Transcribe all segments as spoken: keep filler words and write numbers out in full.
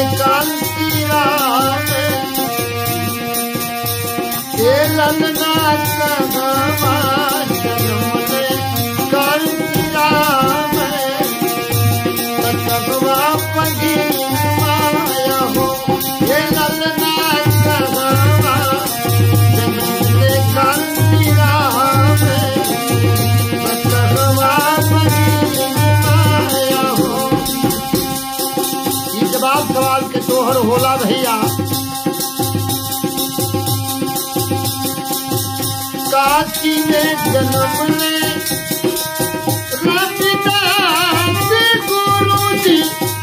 कांति राम के ललना कहाँ जन्म ले कांति राम तकवा पगी माया हो ये ललना कहाँ जन्म ले कांति राम तकवा पगी माया हो। ये जवाब सवाल के तोहर होला भैया। काशी में जन्म ले रविदास गुरु जी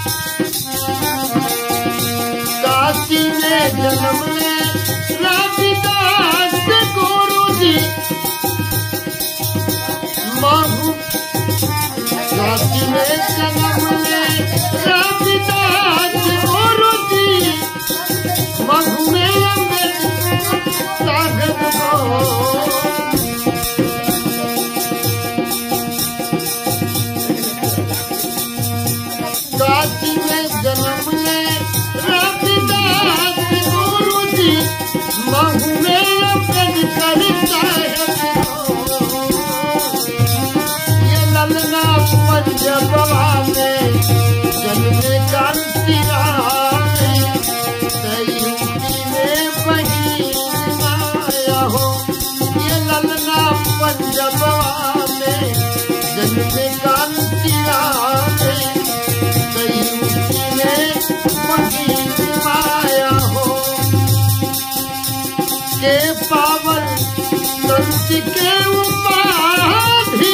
काशी में जन्म ले रविदास गुरु जी महू काशी में जन्म ले रविदास गुरु जी महू में सागर हो। काशी में जन्म ले रविदास गुरु जी महू में अपने करता है ये ललना पंजबा में जन्मे कांति राम सयूती में बही माया हो ये ललना पंजबा में जन्मे कांति राम माया हो के पावन संत के उपाधि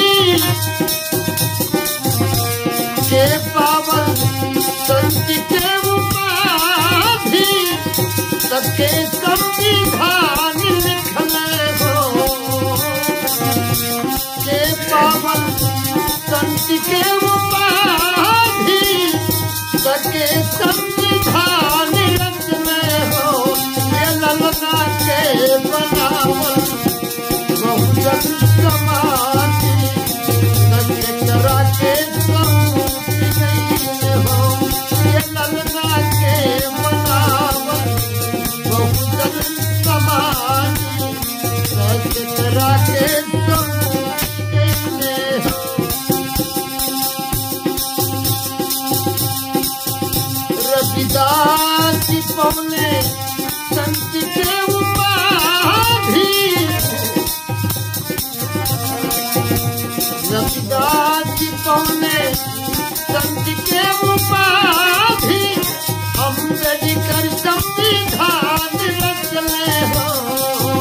के पावन संत के उपाधि सबके संविधान लिखले हो के पावन संत के उपाधि सबके संविधान रचने हो ये ललना के बनावल बहुजन समाधि सबके करा के समूह गई हो ये ललना के बनावल बहुजन समाधि सबके करा के समूह गई हो। रविदास पौने संत के उपाधि रविदास पौने संत के उपाधि अम्बेडकर संविधान रचले हो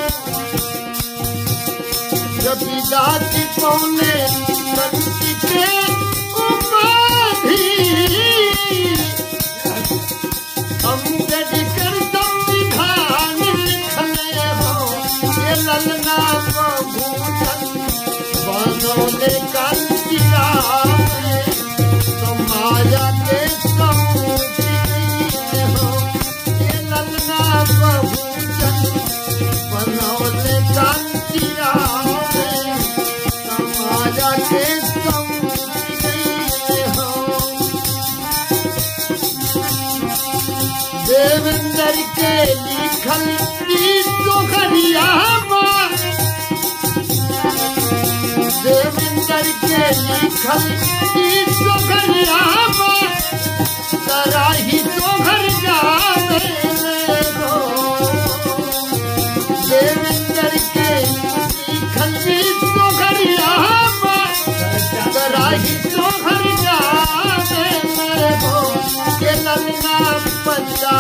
रविदास पौने संत के उपाधि अम्बेडकर संविधान लिखले हो ये ललना बहुजन बनोले कांति राम तो माया के समूची हो ये ललना बहुजन बनोले कांति राम तो माया के समूची हो। देवेंद्र के लिखल सोहरिया देवेंद्र के लिखल सोहरिया कराही सोहर जावे देवेंद्र के लिखल सोहरिया कराही सोहर जावे के ललना पंजा